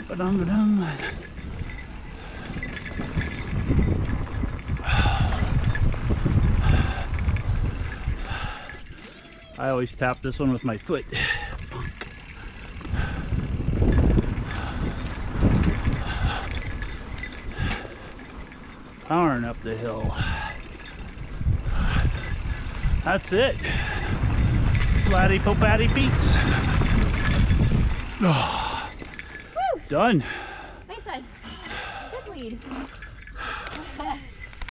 Ba-dum-ba-dum. I always tap this one with my foot. Powering up the hill. That's it. Flatty Popatty Pete's. Oh, done. Nice one. Good lead.